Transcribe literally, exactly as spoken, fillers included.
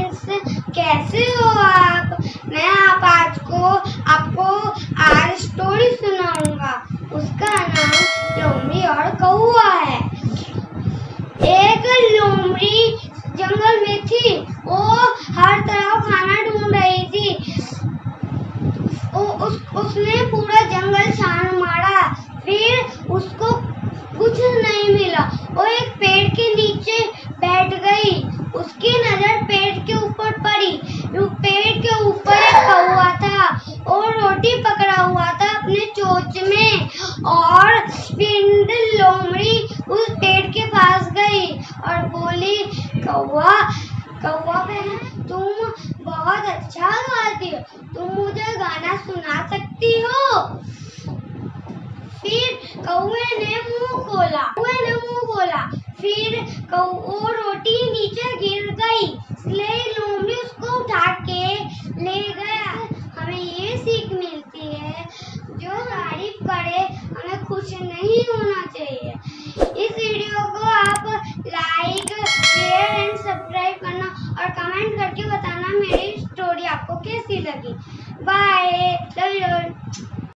Friends, कैसे हो आप? मैं आप आज को आपको आज स्टोरी सुनाऊंगा। उसका नाम लोमड़ी और कौवा है। एक लोमड़ी जंगल में थी। वो हर तरफ खाना ढूंढ रही थी। वो, उस, उसने पूरा जंगल छान मारा, फिर उसको कुछ नहीं मिला। वो एक पेड़ के नीचे बैठ गई। उसकी नजर पेड़ के ऊपर पड़ी। पेड़ के ऊपर एक कौवा था और रोटी पकड़ा हुआ था अपने चोंच में। और फिर लोमड़ी उस पेड़ के पास गई और बोली, कौवा कौवा बहन, तुम बहुत अच्छा गाती हो, तुम मुझे गाना सुना सकती हो? फिर कौवे ने मुंह खोला कौवे ने मुंह खोला फिर वो रोटी नीचे गिर गई, इसलिए लोमड़ी उसको उठा के ले गया। हमें ये सीख मिलती है, जो तारीफ करे हमें खुश नहीं होना चाहिए। इस वीडियो को आप लाइक, शेयर एंड सब्सक्राइब करना और कमेंट करके बताना मेरी स्टोरी आपको कैसी लगी। Bye, love you.